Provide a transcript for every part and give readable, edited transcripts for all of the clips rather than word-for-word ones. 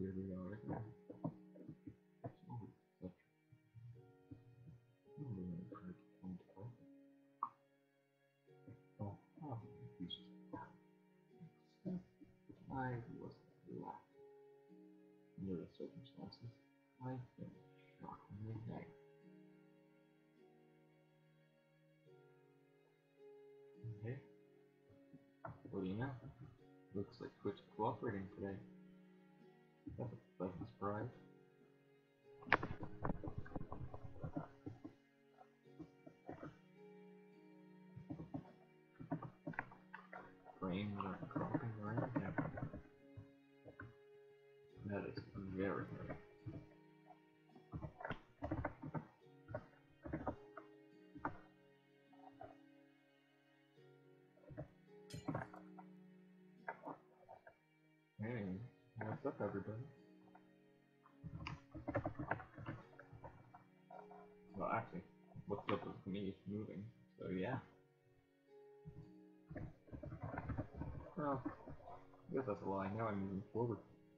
here we are again. Oh, such a really hard to come to. Oh, how confused. Except I was left under the circumstances. I think shockingly right. Okay, what do you know? Looks like Twitch cooperating today. That's a pleasant surprise. Frames are dropping right now. That is very good. Hey, what's up, everybody? Well, actually, what's up with me moving? So yeah. Well, I guess that's a lie. Now I'm moving forward.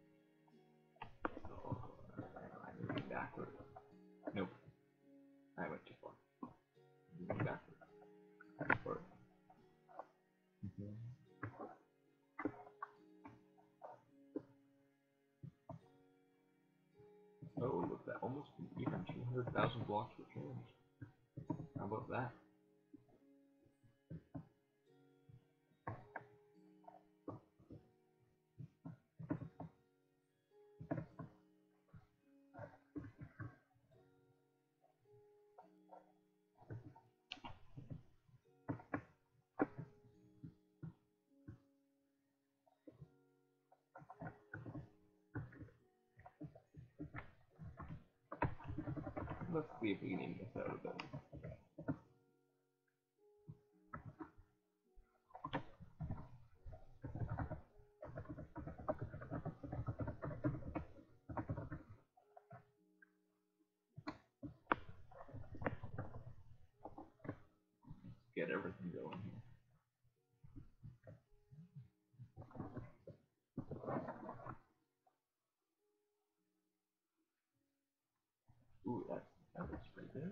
Oh, I'm moving backward. Nope, I went too far. Moving backward. Forward. Oh, look, that almost even 200,000 blocks were changed. How about that? Let's see if we can even get out of it. Get everything going here. Ooh, that looks pretty good.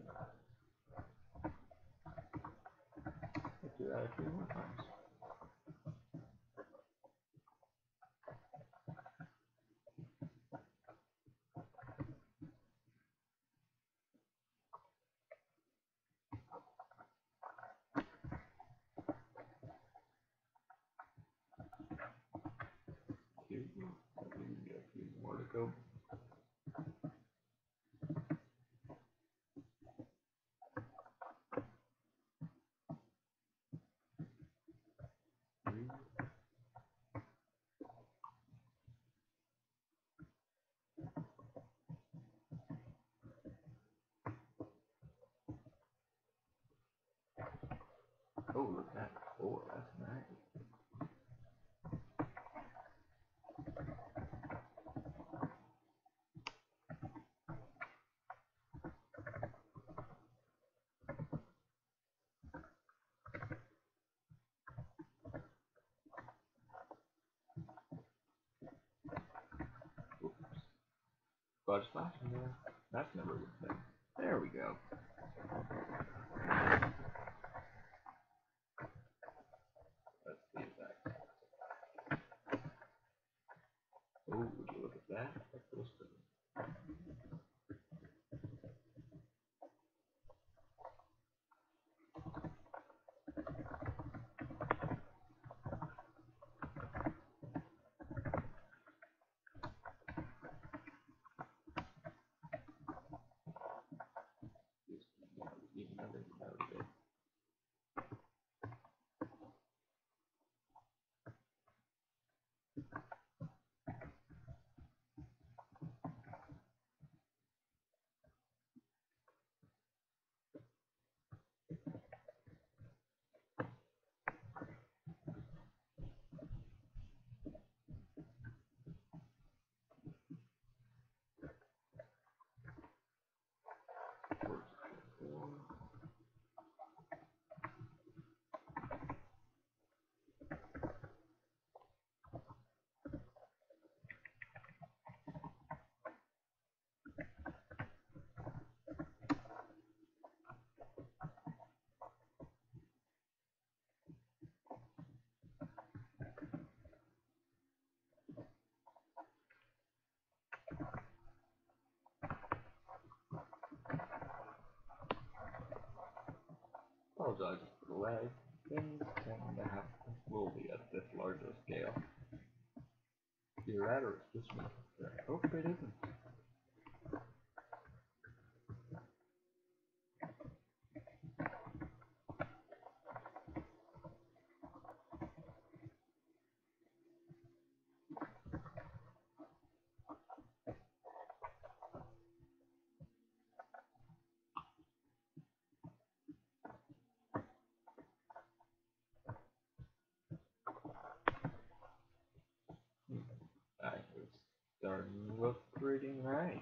Let's do that a few more times. Two, I think we got a few more to go. Three. Oh, look at that. Four, that's nice. Oops. Fudge slash in there. That's never a good thing. There we go. Let's see that. Oh, would you look at that? That feels good. Just even out of it. apologizes for the lag. Things tend to happen slowly at this larger scale. Either that or it's just me. But I hope it isn't. That was starting to look pretty nice.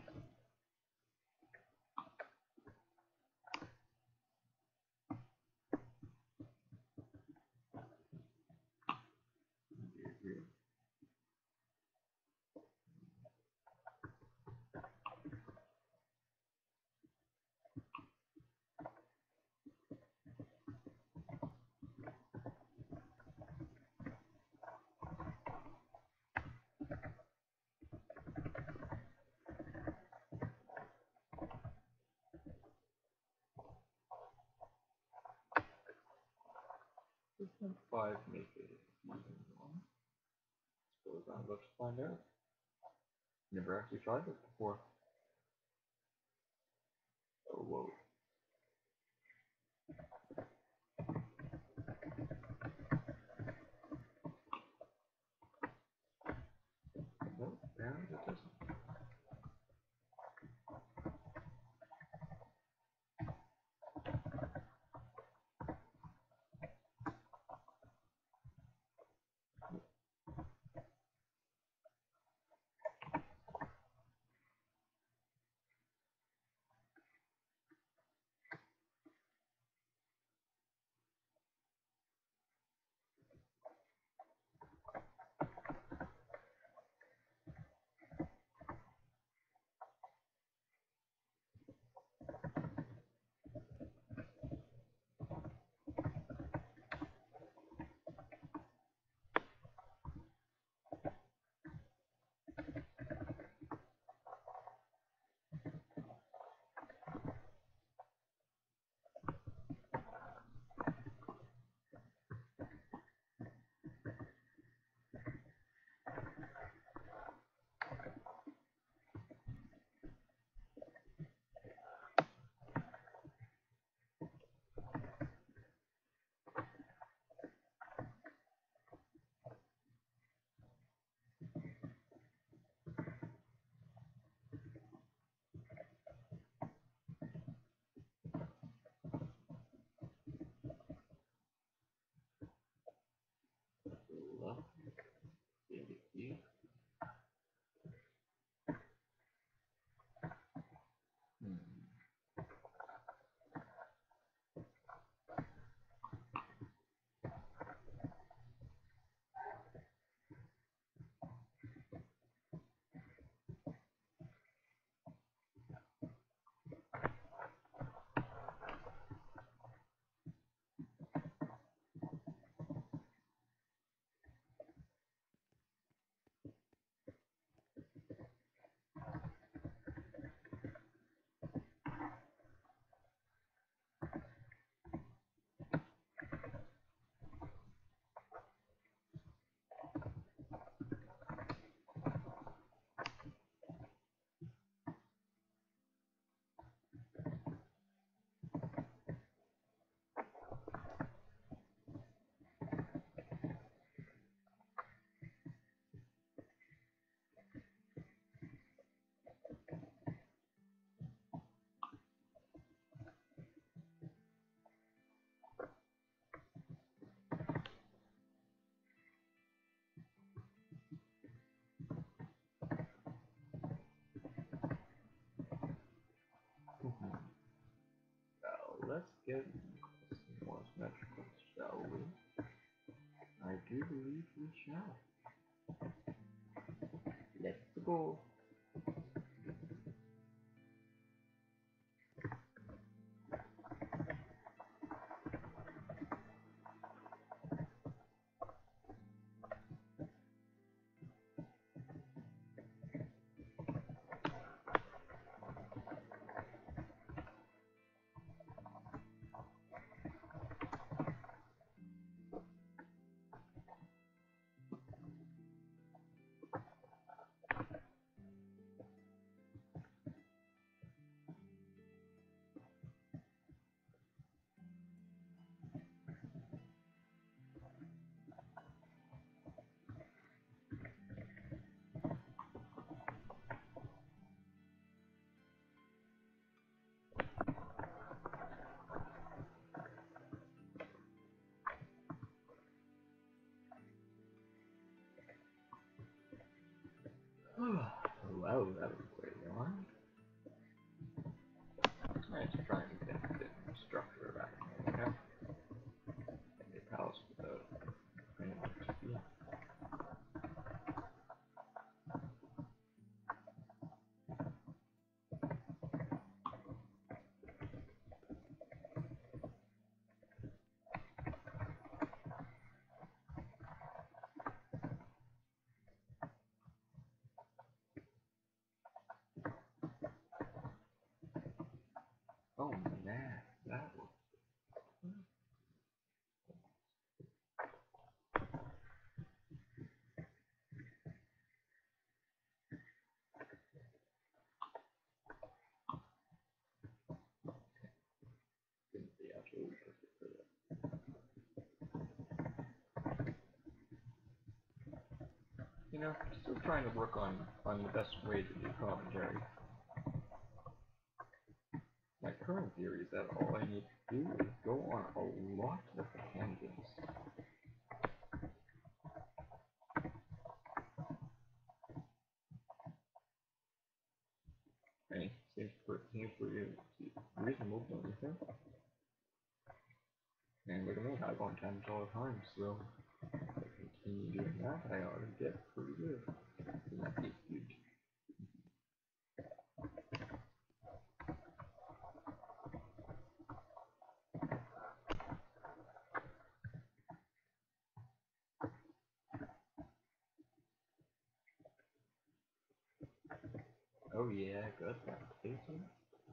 Doesn't 5 make it even one? Suppose I'm about to find out. Never actually tried this before. Oh, whoa. Nope, apparently it doesn't. Love, baby. Hmm. Now let's get some more symmetrical, shall we? I do believe we shall. Let's go. Well, that was way on. Let's try and get a bit more structure back in here. And your palace without anyone to be. Oh man, that was gonna be absolutely perfect for that. You know, still trying to work on the best way to do commentary. My current theory is that all I need to do is go on a lot of tangents. And seems pretty reasonable, don't you think? And look at me, I go on tangents all the time, so if I continue doing that, I ought to get pretty good. That'd be huge. Oh yeah, got that station.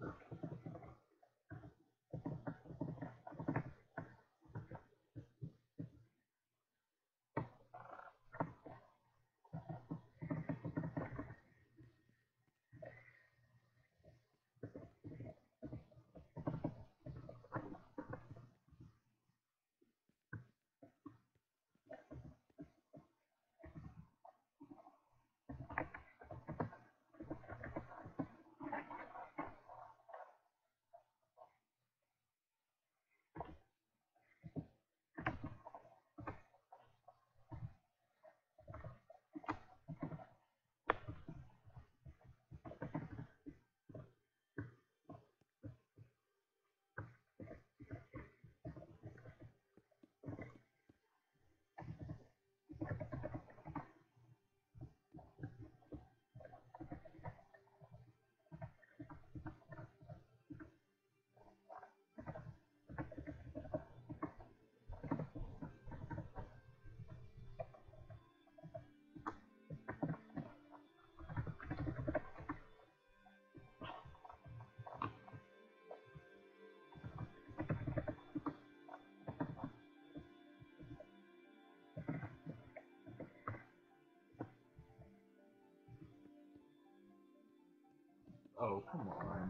Oh, come on.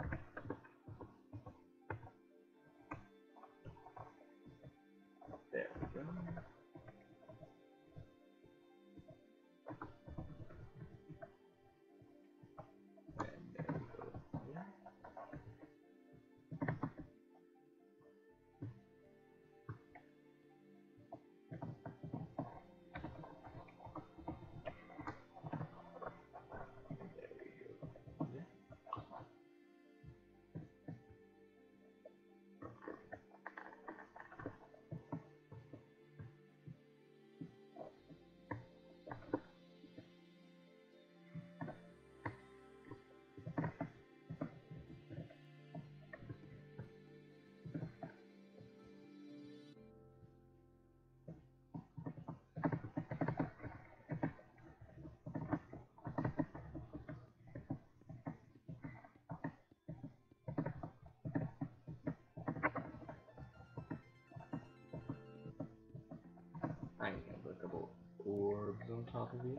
There we go. And there we go. Yeah. And there we go. Yeah. I have a couple orbs on top of you.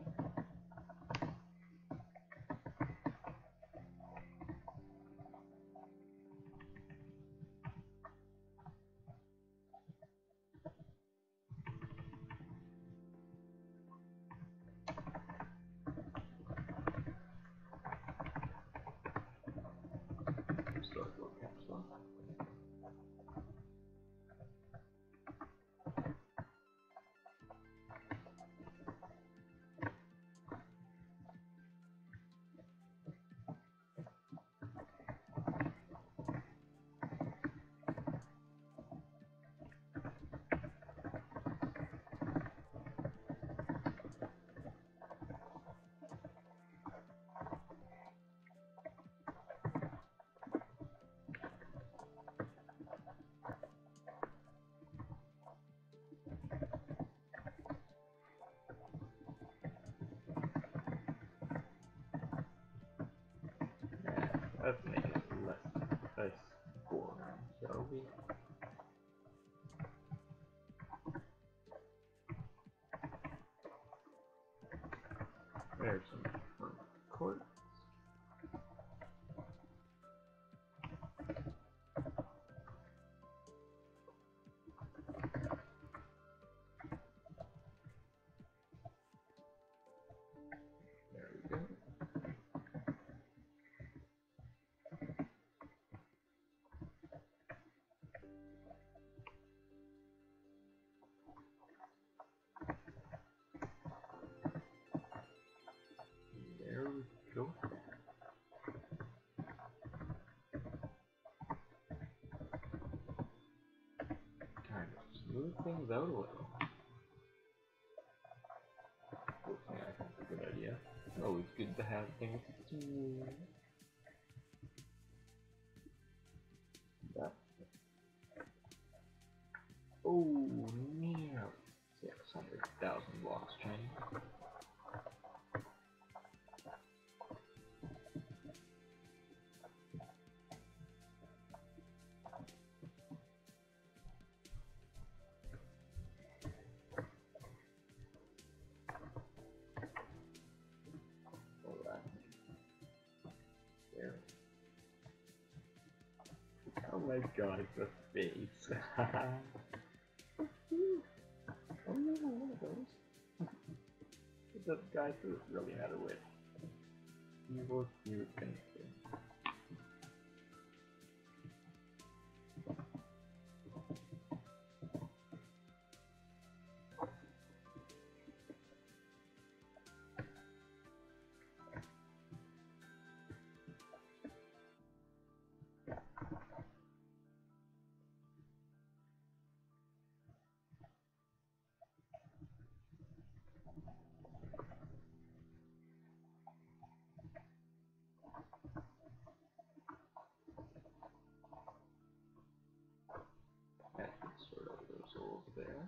Start going caps. Let's make it less boring, shall we? There's some front court. There we go. There we go. Kind of smooth things out a little. Fortunately, I think it's a good idea. Always good to have things smooth. That. Oh, nearly 600,000 blocks change. Alright. There. Oh my god, the face. Oh no, one of those. The guy who really had a wit. Evil cute thing. That can sort out those holes there.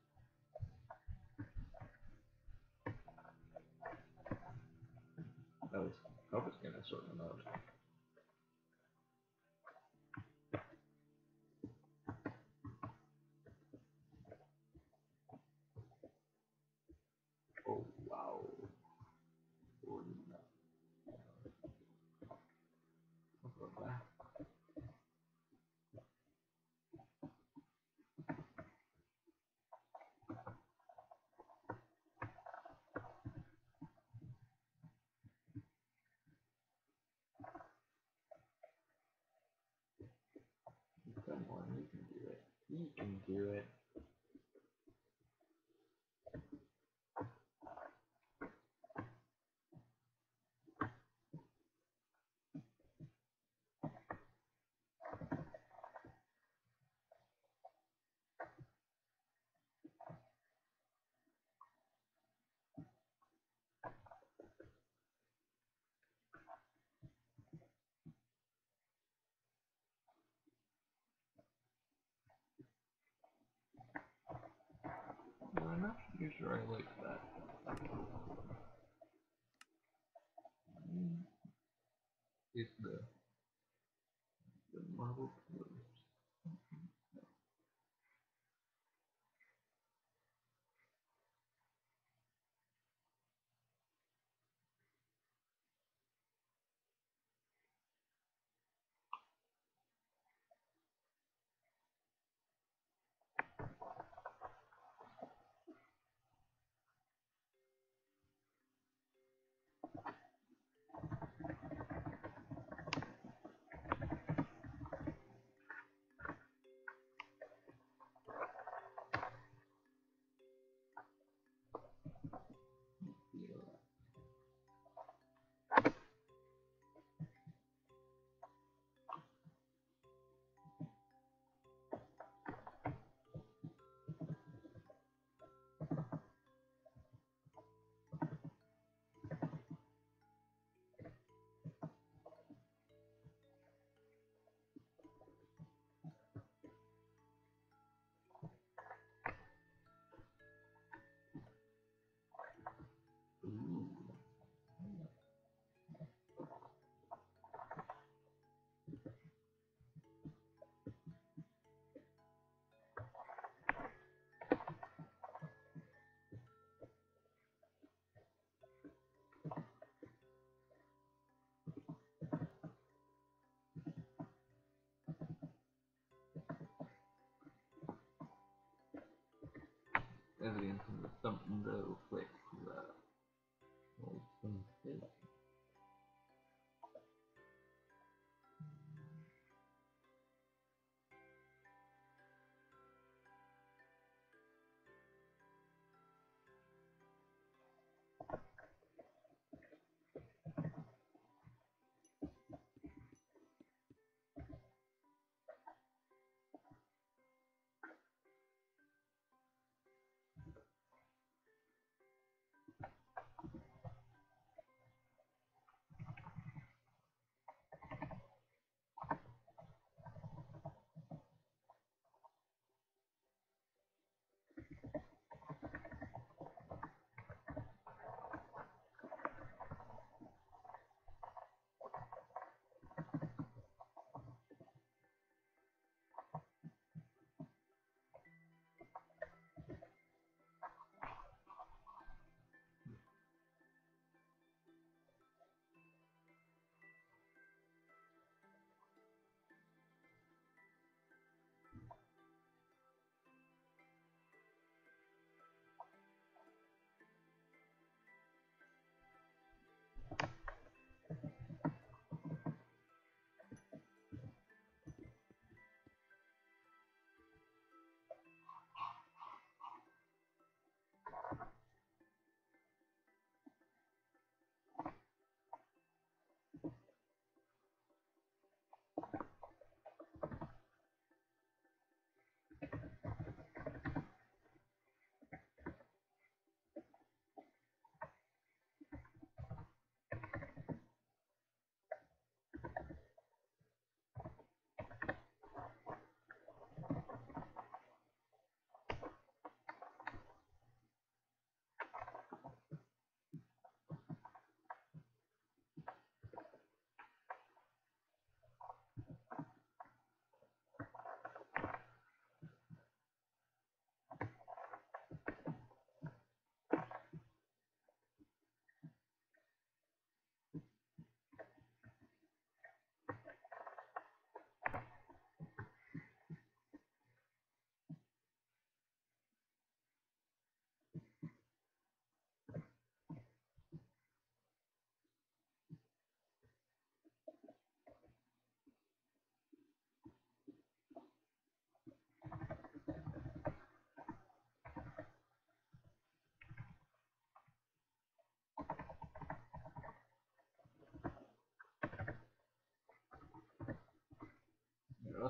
At least, I hope it's gonna sort them out. Oh wow. Oh no. I'll go back. Come on, you can do it. You can do it. No, I'm not too sure I like that. It's the marble pillars.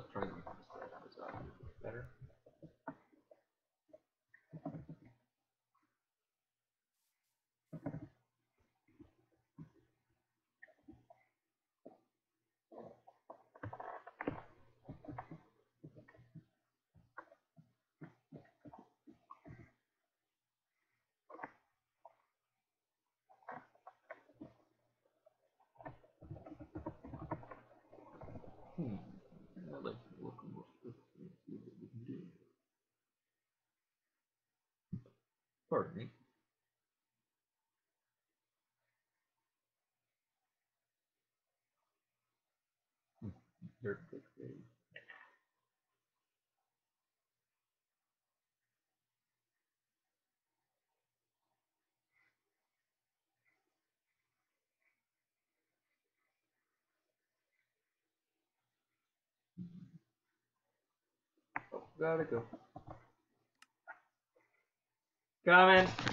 Let's try to make this better. I'd like to look more specifically and see what we can do. Pardon me. Dirt pick phase. Oh, gotta go. Coming.